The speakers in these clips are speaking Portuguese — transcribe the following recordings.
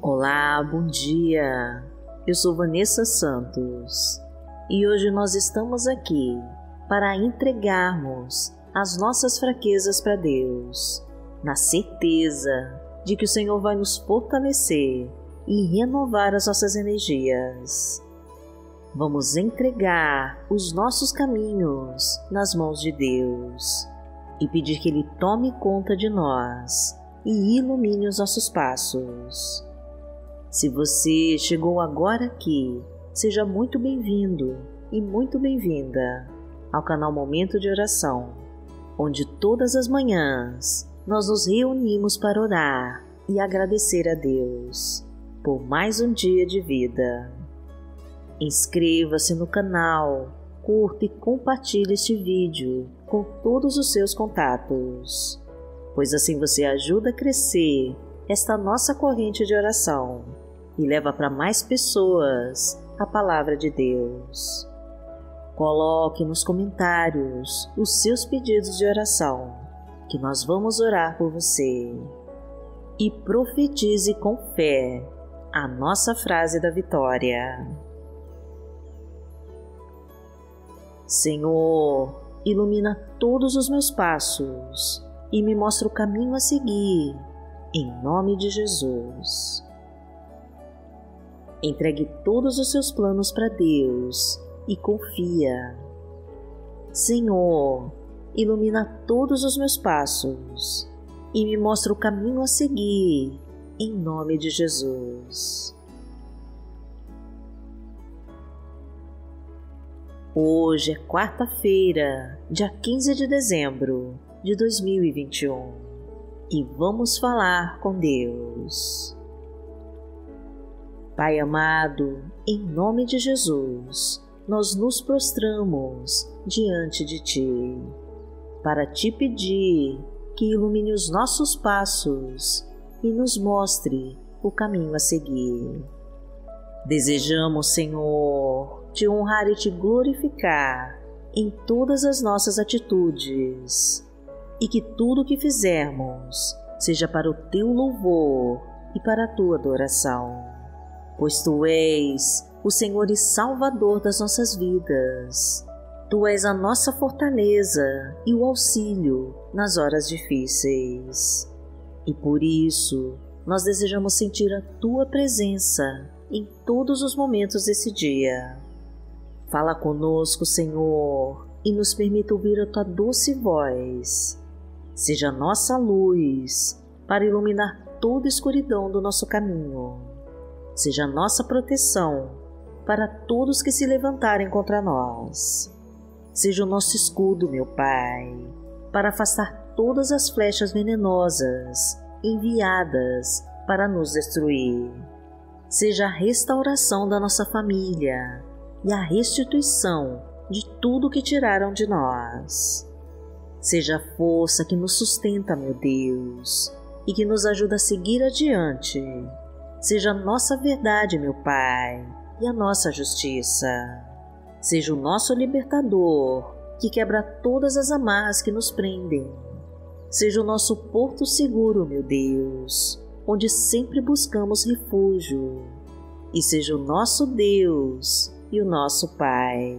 Olá, bom dia! Eu sou Vanessa Santos e hoje nós estamos aqui para entregarmos as nossas fraquezas para Deus, na certeza de que o Senhor vai nos fortalecer e renovar as nossas energias. Vamos entregar os nossos caminhos nas mãos de Deus e pedir que Ele tome conta de nós e ilumine os nossos passos. Se você chegou agora aqui, seja muito bem-vindo e muito bem-vinda ao canal Momento de Oração, onde todas as manhãs nós nos reunimos para orar e agradecer a Deus por mais um dia de vida. Inscreva-se no canal, curta e compartilhe este vídeo com todos os seus contatos, pois assim você ajuda a crescer esta nossa corrente de oração e leva para mais pessoas a palavra de Deus. Coloque nos comentários os seus pedidos de oração, que nós vamos orar por você. E profetize com fé a nossa frase da vitória. Senhor, ilumina todos os meus passos e me mostra o caminho a seguir, em nome de Jesus. Entregue todos os seus planos para Deus e confia. Senhor, ilumina todos os meus passos e me mostra o caminho a seguir, em nome de Jesus. Hoje é quarta-feira, dia 15 de dezembro de 2021 e vamos falar com Deus. Pai amado, em nome de Jesus, nós nos prostramos diante de Ti, para Te pedir que ilumine os nossos passos e nos mostre o caminho a seguir. Desejamos, Senhor, Te honrar e Te glorificar em todas as nossas atitudes, e que tudo o que fizermos seja para o Teu louvor e para a Tua adoração. Pois Tu és o Senhor e Salvador das nossas vidas. Tu és a nossa fortaleza e o auxílio nas horas difíceis. E por isso, nós desejamos sentir a Tua presença em todos os momentos desse dia. Fala conosco, Senhor, e nos permita ouvir a Tua doce voz. Seja a nossa luz para iluminar toda a escuridão do nosso caminho. Seja a nossa proteção para todos que se levantarem contra nós. Seja o nosso escudo, meu Pai, para afastar todas as flechas venenosas enviadas para nos destruir. Seja a restauração da nossa família e a restituição de tudo que tiraram de nós. Seja a força que nos sustenta, meu Deus, e que nos ajuda a seguir adiante. Seja a nossa verdade, meu Pai, e a nossa justiça. Seja o nosso libertador, que quebra todas as amarras que nos prendem. Seja o nosso porto seguro, meu Deus, onde sempre buscamos refúgio. E seja o nosso Deus e o nosso Pai.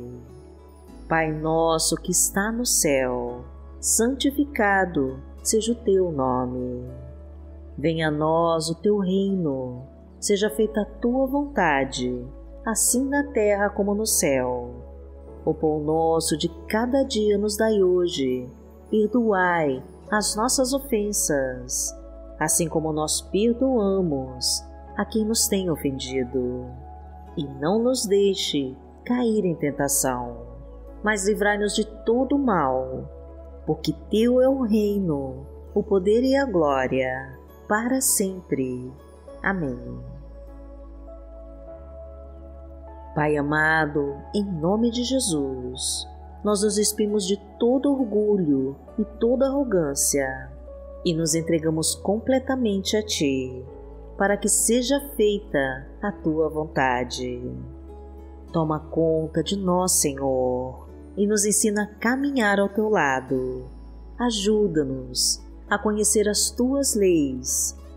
Pai nosso que está no céu, santificado seja o Teu nome. Venha a nós o Teu reino. Seja feita a Tua vontade, assim na terra como no céu. O pão nosso de cada dia nos dai hoje. Perdoai as nossas ofensas, assim como nós perdoamos a quem nos tem ofendido. E não nos deixe cair em tentação, mas livrai-nos de todo o mal, porque Teu é o reino, o poder e a glória, para sempre. Amém. Pai amado, em nome de Jesus, nós nos despimos de todo orgulho e toda arrogância e nos entregamos completamente a Ti, para que seja feita a Tua vontade. Toma conta de nós, Senhor, e nos ensina a caminhar ao Teu lado. Ajuda-nos a conhecer as Tuas leis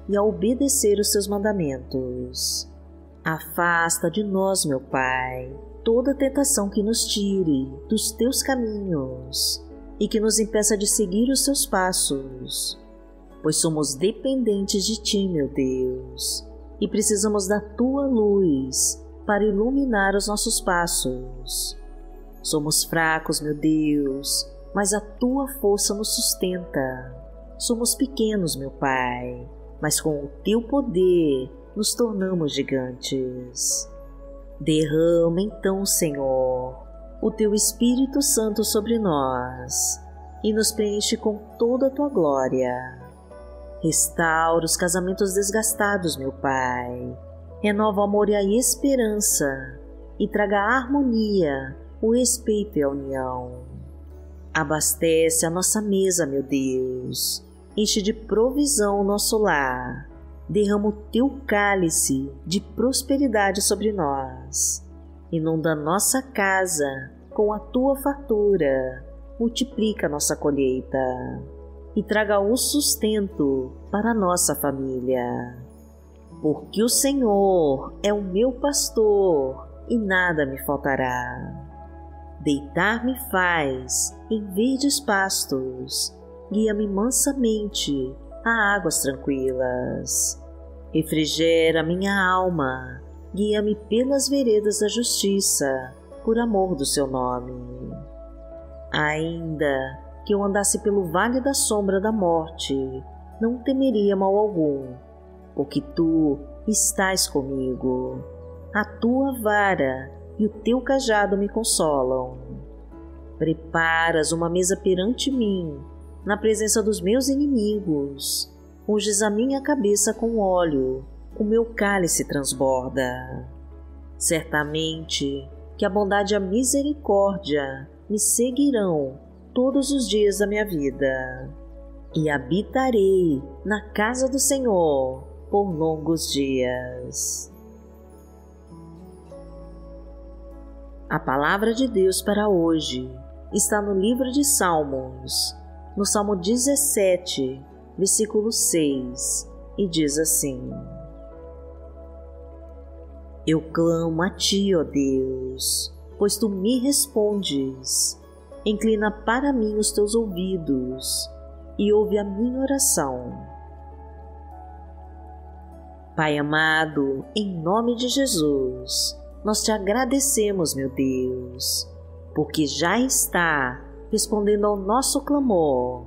e a obedecer os seus mandamentos. Afasta de nós, meu Pai, toda tentação que nos tire dos teus caminhos e que nos impeça de seguir os seus passos, pois somos dependentes de ti, meu Deus, e precisamos da tua luz para iluminar os nossos passos. Somos fracos, meu Deus, mas a tua força nos sustenta. Somos pequenos, meu Pai, mas com o teu poder nos tornamos gigantes. Derrama então, Senhor, o teu Espírito Santo sobre nós e nos preenche com toda a tua glória. Restaura os casamentos desgastados, meu Pai. Renova o amor e a esperança e traga a harmonia, o respeito e a união. Abastece a nossa mesa, meu Deus. Enche de provisão o nosso lar. Derrama o teu cálice de prosperidade sobre nós. Inunda nossa casa com a tua fartura. Multiplica a nossa colheita e traga o sustento para a nossa família. Porque o Senhor é o meu pastor e nada me faltará. Deitar-me faz em verdes pastos, guia-me mansamente a águas tranquilas. Refrigera minha alma, guia-me pelas veredas da justiça, por amor do seu nome. Ainda que eu andasse pelo vale da sombra da morte, não temeria mal algum, porque tu estás comigo. A tua vara e o teu cajado me consolam. Preparas uma mesa perante mim, na presença dos meus inimigos. Unges a minha cabeça com óleo, o meu cálice transborda. Certamente que a bondade e a misericórdia me seguirão todos os dias da minha vida, e habitarei na casa do Senhor por longos dias. A palavra de Deus para hoje está no livro de Salmos, no Salmo 17, versículo 6, e diz assim: Eu clamo a ti, ó Deus, pois tu me respondes. Inclina para mim os teus ouvidos e ouve a minha oração. Pai amado, em nome de Jesus, nós te agradecemos, meu Deus, porque já está respondendo ao nosso clamor.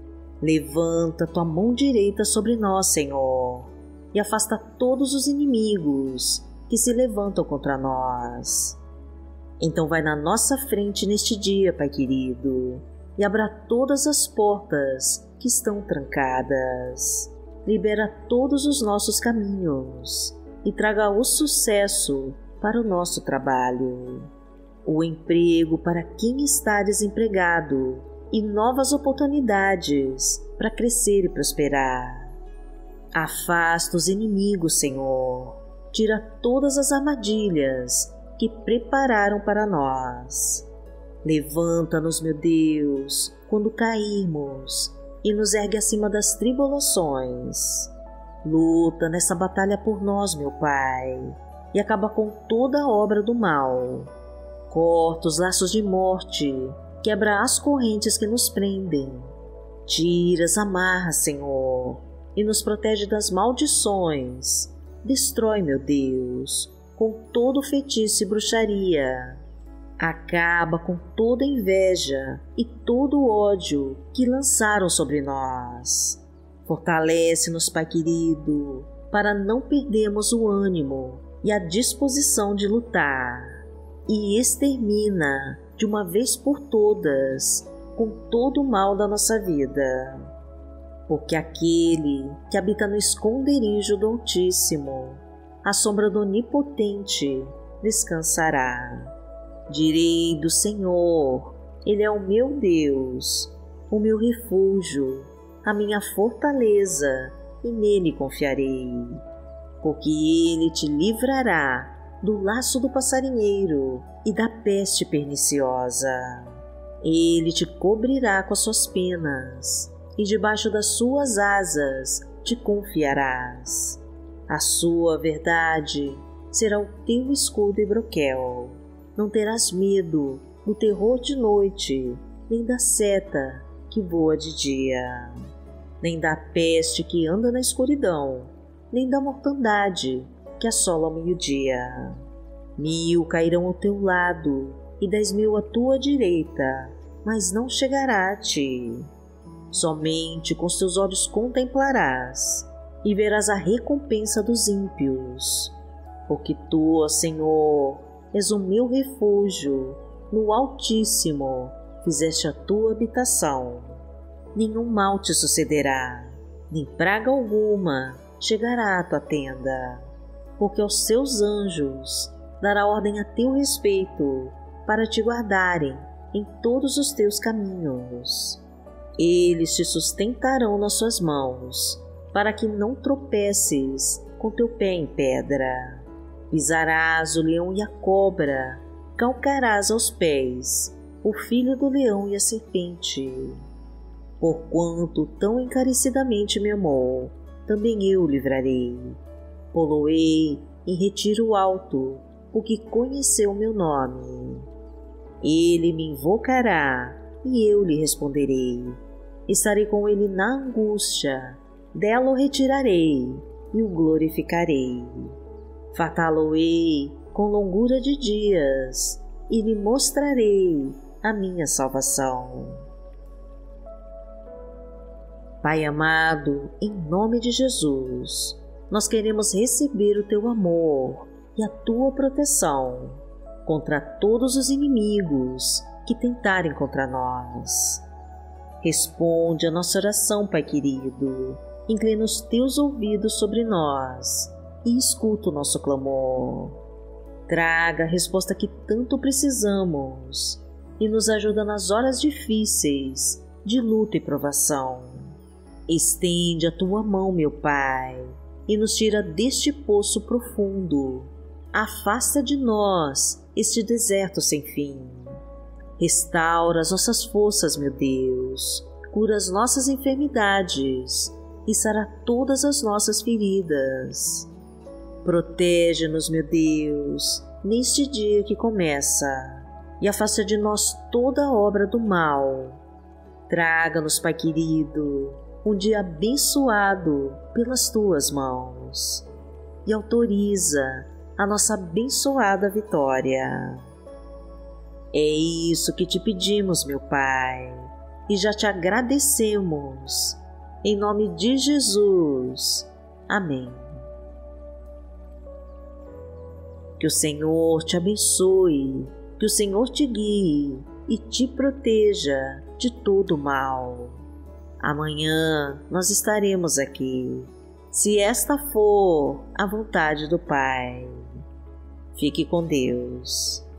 Levanta tua mão direita sobre nós, Senhor, e afasta todos os inimigos que se levantam contra nós. Então vai na nossa frente neste dia, Pai querido, e abra todas as portas que estão trancadas. Libera todos os nossos caminhos e traga o sucesso para o nosso trabalho, o emprego para quem está desempregado e novas oportunidades para crescer e prosperar. Afasta os inimigos, Senhor. Tira todas as armadilhas que prepararam para nós. Levanta-nos, meu Deus, quando cairmos e nos ergue acima das tribulações. Luta nessa batalha por nós, meu Pai, e acaba com toda a obra do mal. Corta os laços de morte, quebra as correntes que nos prendem. Tira as amarras, Senhor, e nos protege das maldições. Destrói, meu Deus, com todo feitiço e bruxaria. Acaba com toda inveja e todo o ódio que lançaram sobre nós. Fortalece-nos, Pai querido, para não perdermos o ânimo e a disposição de lutar. E extermina, de uma vez por todas, com todo o mal da nossa vida. Porque aquele que habita no esconderijo do Altíssimo, à sombra do Onipotente, descansará. Direi do Senhor, Ele é o meu Deus, o meu refúgio, a minha fortaleza, e nele confiarei. Porque Ele te livrará do laço do passarinheiro e da peste perniciosa. Ele te cobrirá com as suas penas, e debaixo das suas asas te confiarás. A sua verdade será o teu escudo e broquel. Não terás medo do terror de noite, nem da seta que voa de dia, nem da peste que anda na escuridão, nem da mortandade que assola ao meio-dia. 1000 cairão ao teu lado e 10.000 à tua direita, mas não chegará a ti. Somente com os teus olhos contemplarás e verás a recompensa dos ímpios. Porque tu, ó Senhor, és o meu refúgio, no Altíssimo fizeste a tua habitação. Nenhum mal te sucederá, nem praga alguma chegará à tua tenda, porque aos seus anjos dará ordem a teu respeito, para te guardarem em todos os teus caminhos. Eles te sustentarão nas suas mãos, para que não tropeces com teu pé em pedra. Pisarás o leão e a cobra, calcarás aos pés o filho do leão e a serpente. Porquanto tão encarecidamente me amou, também eu o livrarei. Poloei em retiro alto, porque conheceu meu nome. Ele me invocará, e eu lhe responderei. Estarei com ele na angústia, dela o retirarei e o glorificarei. Fartá-lo-ei com longura de dias, e lhe mostrarei a minha salvação. Pai amado, em nome de Jesus, nós queremos receber o teu amor e a tua proteção contra todos os inimigos que tentarem contra nós. Responde a nossa oração, Pai querido. Inclina os teus ouvidos sobre nós e escuta o nosso clamor. Traga a resposta que tanto precisamos e nos ajuda nas horas difíceis de luta e provação. Estende a tua mão, meu Pai, e nos tira deste poço profundo. Afasta de nós este deserto sem fim. Restaura as nossas forças, meu Deus. Cura as nossas enfermidades e sara todas as nossas feridas. Protege-nos, meu Deus, neste dia que começa, e afasta de nós toda obra do mal. Traga-nos, Pai querido, um dia abençoado pelas tuas mãos, e autoriza a nossa abençoada vitória. É isso que te pedimos, meu Pai, e já te agradecemos. Em nome de Jesus. Amém. Que o Senhor te abençoe, que o Senhor te guie e te proteja de todo mal. Amanhã nós estaremos aqui, se esta for a vontade do Pai. Fique com Deus.